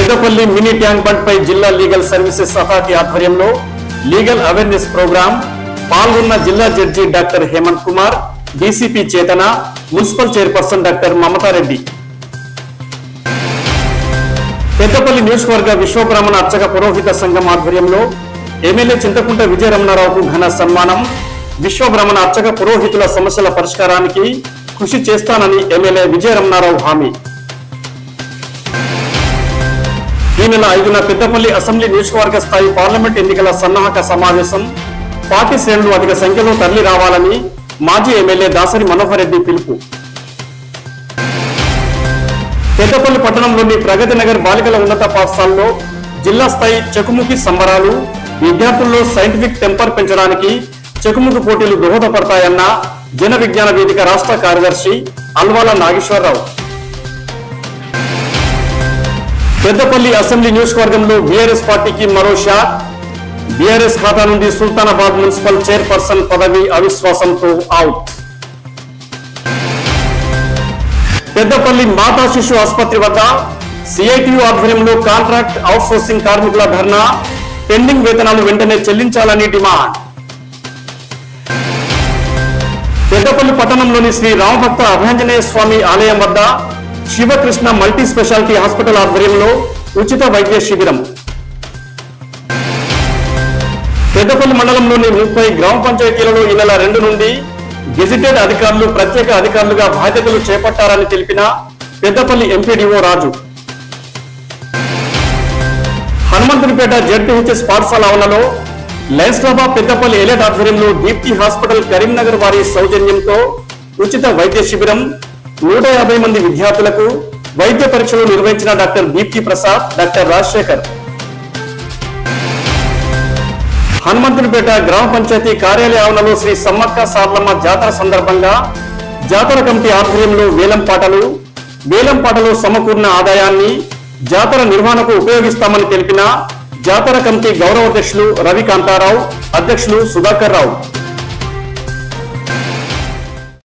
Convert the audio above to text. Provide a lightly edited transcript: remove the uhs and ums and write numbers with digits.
Peddapalli mini tank bund పై జిల్లా legal services authority ఆధ్వర్యంలో లీగల్ అవేర్నెస్ ప్రోగ్రాం పాల్గొన్న జిల్లా judge doctor Hemanth Kumar, DCP Chetana, municipal chairperson doctor Mamatha Reddy. Peddapalli నియోజకవర్గ విశ్వబ్రాహ్మణ అర్చక పురోహిత సంఘం ఆధ్వర్యంలో ఎమ్మెల్యే చింతకుంట విజయరమణారావుకు ఘన సన్మానం. విశ్వబ్రాహ్మణ అర్చక పురోహితుల సమస్యల పరిష్కారానికి కృషి చేస్తానని ఎమ్మెల్యే విజయరమణారావు హామీ. ఈ నెల 5న పెద్దపల్లి అసెంబ్లీ నియోజకవర్గ స్థాయి పార్లమెంట్ ఎన్నికల సన్నాహక సమావేశం. పార్టీ శ్రేణులు అధిక సంఖ్యలో తరలి రావాలని మాజీ ఎమ్మెల్యే దాసరి మనోహర్ రెడ్డి పిలుపు. పెద్దపల్లి పట్టణంలోని ప్రగతి నగర్ బాలికల ఉన్నత పాఠశాలలో జిల్లా స్థాయి చెకుముకి సంబరాలు. విద్యార్థుల్లో సైంటిఫిక్ టెంపర్ పెంచడానికి చెకుముకి పోటీలు దోహదపడతాయన్న జన విజ్ఞాన వేదిక రాష్ట్ర కార్యదర్శి అల్వాల నాగేశ్వరరావు. పెద్దపల్లి అసెంబ్లీ నియోజకవర్గంలో బీఆర్ఎస్ పార్టీకి మరో షాక్. బీఆర్ఎస్ ఖాతా నుండి సుల్తానాబాద్ మున్సిపల్ చైర్పర్సన్ పదవి అవిశ్వాసంతో అవుట్. పెద్దపల్లి మాతా శిశు ఆసుపత్రి వద్ద సిఐటియు ఆధ్వర్యంలో కాంట్రాక్ట్ అవుట్సోర్సింగ్ కార్మికుల ధర్నా. పెండింగ్ వేతనాలు వెంటనే చెల్లించాలని డిమాండ్. పెద్దపల్లి పట్టణంలోని శ్రీ రామభక్త అభయాంజనేయ స్వామి ఆలయం వద్ద శివకృష్ణ మల్టీ స్పెషాలిటీ హాస్పిటల్ ఆధ్వర్యంలో ఉచిత వైద్య శిబిరం. పెద్దపల్లి మండలంలోని 30 గ్రామ పంచాయతీలలో ఈ నెల 2 నుండి గెజిటెడ్ అధికారులు ప్రత్యేక అధికారులుగా బాధ్యతలు చేపట్టారని తెలిపిన పెద్దపల్లి ఎంపీడీఓ రాజు. హనుమంతునిపేట జెడ్పీహెచ్ఎస్ పాఠశాల ఆవరణలో Lions club of Peddapalli elite ఆధ్వర్యంలో దీప్తి హాస్పిటల్ కరీంనగర్ వారి సౌజన్యంతో ఉచిత వైద్య శిబిరం. 150 మంది విద్యార్థులకు వైద్య పరీక్షలు నిర్వహించిన డాక్టర్ దీప్తి ప్రసాద్, డాక్టర్ రాజశేఖర్. హనుమంతునిపేట గ్రామ పంచాయతీ కార్యాలయ ఆవరణలో శ్రీ సమ్మక్క సారలమ్మ జాతర సందర్భంగా జాతర కమిటీ ఆధ్వర్యంలో వేలం పాటలో సమకూరిన ఆదాయాన్ని జాతర నిర్వహణకు ఉపయోగిస్తామని తెలిపిన జాతర కమిటీ గౌరవ అధ్యక్షులు రవికాంతారావు, అధ్యక్షులు సుధాకర్ రావు.